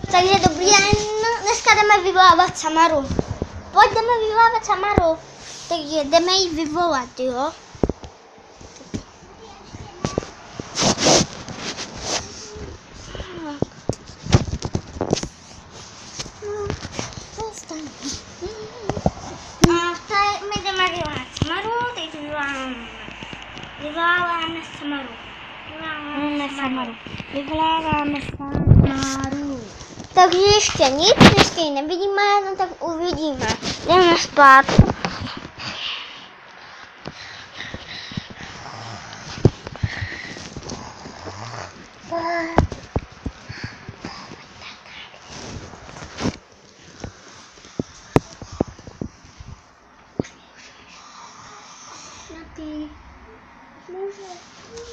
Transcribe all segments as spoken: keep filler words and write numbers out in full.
Takže dobrý den, dneska jdeme vyvolávat Samaru. Pojď, jdeme vyvolávat Samaru. Takže jdeme ji vyvolat, jo? A tady my jdeme vyvolat Samaru, teď vyvoláváme. Vyvoláváme Samaru. Vyvoláváme Samaru. Vyvoláváme Samaru. Takže ještě nic, ještě ji nevidíme, no tak uvidíme. Jdeme spát. Může.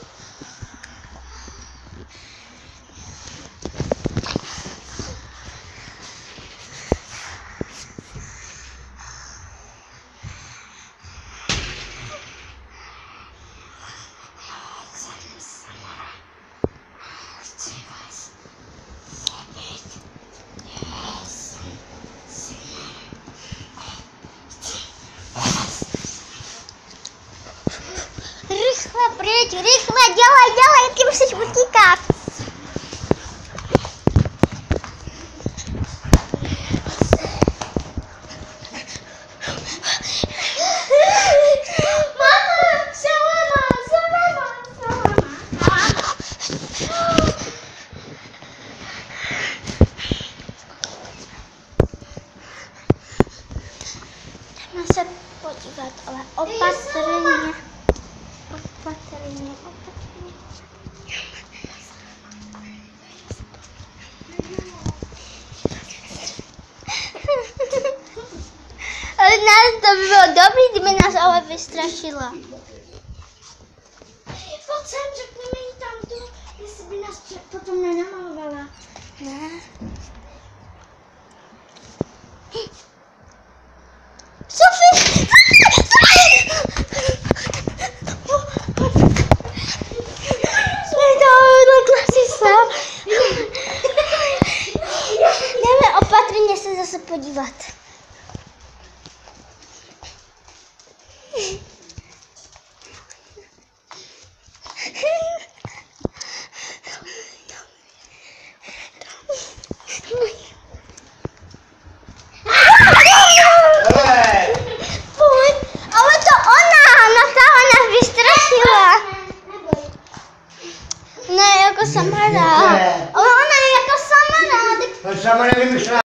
Rychle pryč, rychle, dělej, dělej, ty musíš utíkat. Mama, salama, salama, salama. Jdeme se podívat, ale opatrně. Opatrně, opatrně. Ale nás to by bylo dobrý, kdyby nás ale vystrašila. Pojď sem, řekneme jí tam tu, jestli by nás potom nenamalovala. Ne. Sofie! Jdeme opatrně se zase podívat. Pojď, ale to ona, na ta ona vystrašila. Ne, jako Samara. Ale ona je jako Samara. Sama nevymyšlela.